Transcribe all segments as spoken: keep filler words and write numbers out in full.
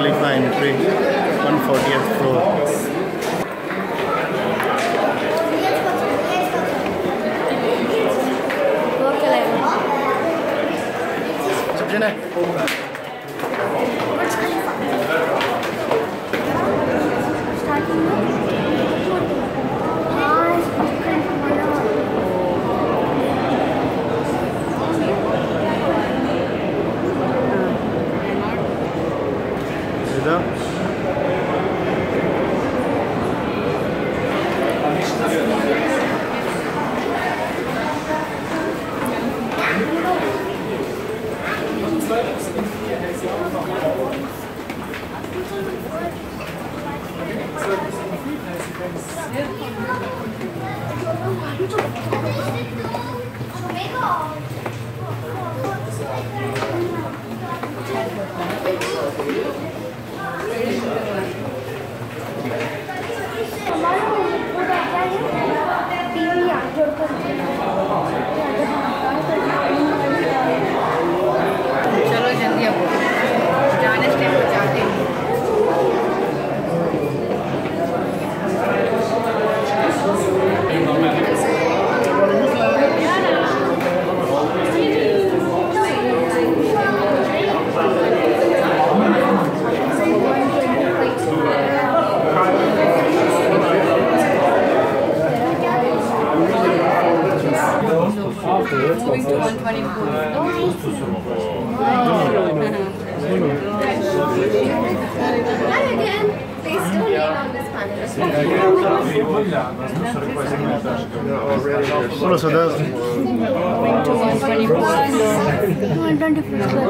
Khalifa entry, one fortieth floor. Moving to one twenty-four. Again, they still lean on this panel. So that's Moving to one twenty-four. one twenty-four.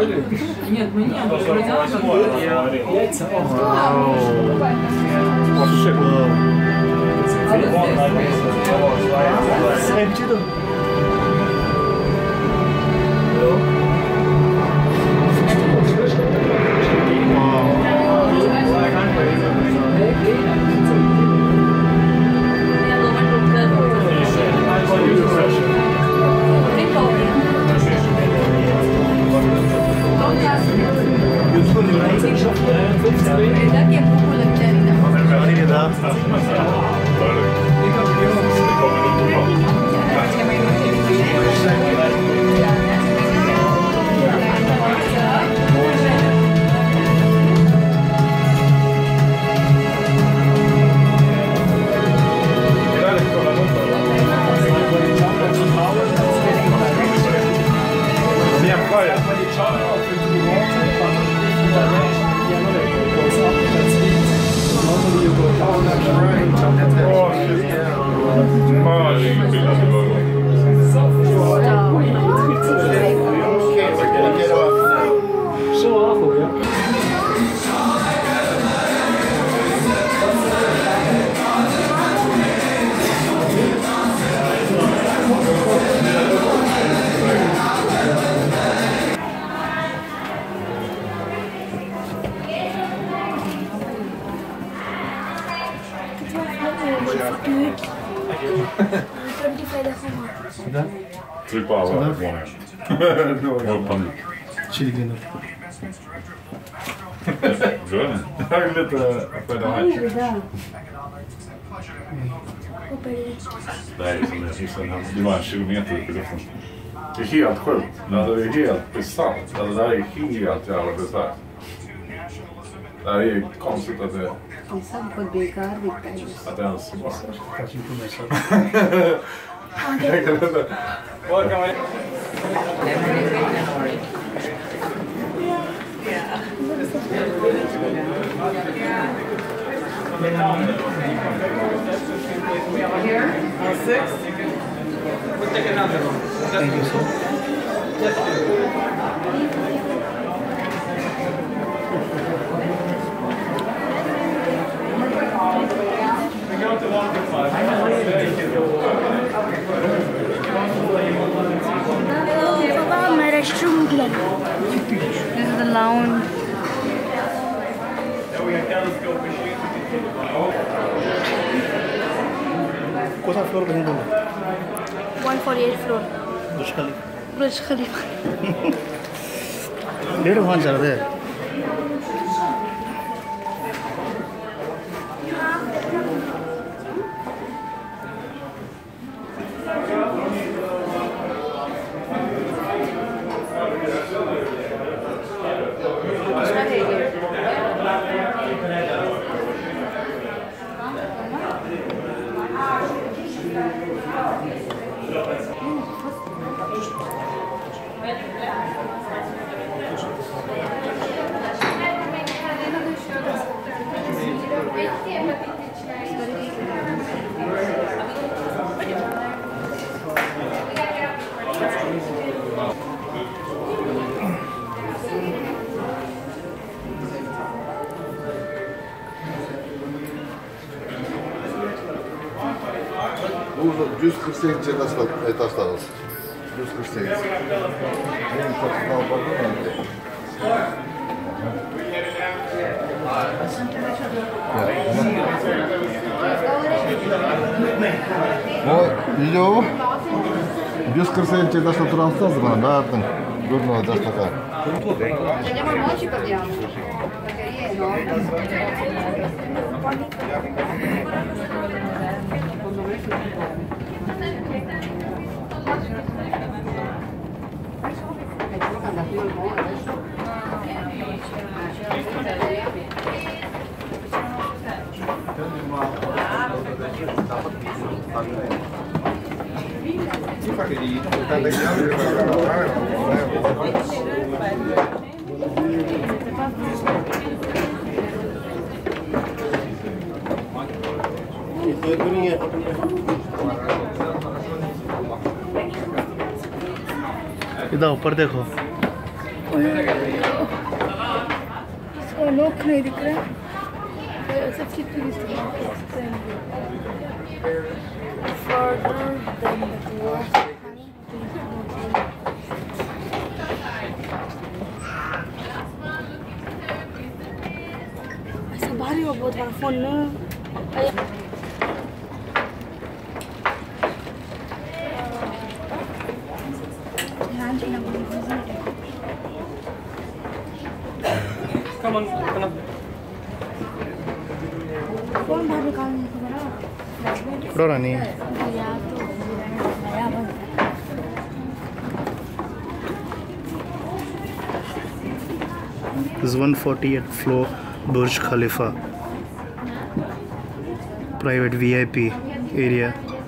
Tryck på alla gånger. Och panik. tjugo nu. Grön. Jag är lite på det här. Det här är som en hissen. Det var en kilometer upp i luften. Det är helt sjukt. Alltså, det är helt bisarrt. Alltså, det här är helt jävla bisarrt. Det här är ju konstigt att det... Att det ens var. Kanske inte med så. Jag kan inte... Vad kan man... Here, six. We'll take another one. Thank you, sir. Just do. We go to one to five. My restroom. This is the lounge. Kosa floor पे नहीं one forty-eight floor. Burj Khalifa. Burj Khalifa. डेढ़ वहाँ चल रहे हैं है ये Нужно yüz kırk sekiz etaşlarız. yüz kırk sekiz. Benim satın almadım O video yüz kırk sekiz etaşlar turamsız bana dağıttın. Durma etaşlar. Andiamo al moci parliamo. Perché io इधर ऊपर देखो इसका लोग नहीं दिख रहा सब चिट्ठी further than the glass ऐसा भारी हो बहुत बड़ा फोन ना Come on, come on. Phone बाहर निकालने को बड़ा थोड़ा रानी यार तो नया बन This is one forty-eighth floor Burj Khalifa private V I P area.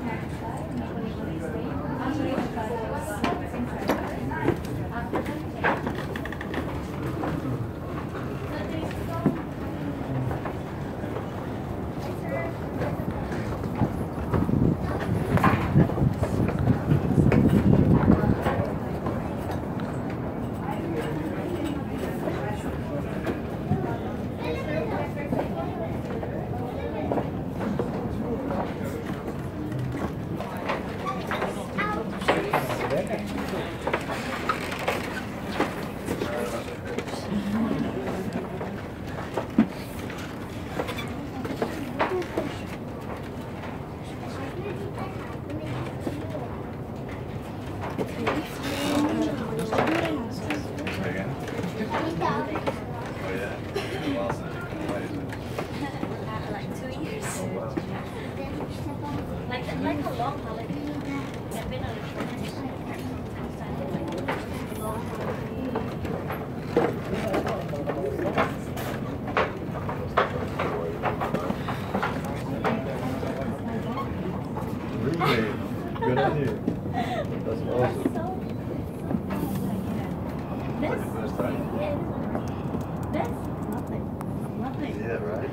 Good idea. That's awesome. Yeah, right?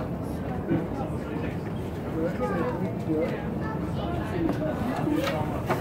Thank you.